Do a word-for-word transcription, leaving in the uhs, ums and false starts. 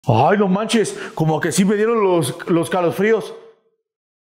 Ay, no manches, como que sí me dieron los, los calofríos.